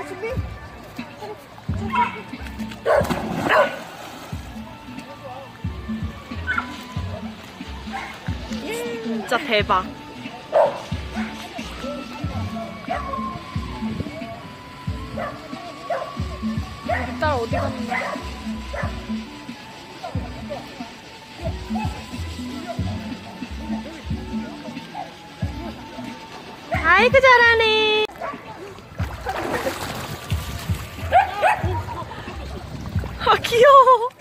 준비. 진짜 대박. 우리 딸 어디 갔는데? 아이고 잘하네. 아 귀여워.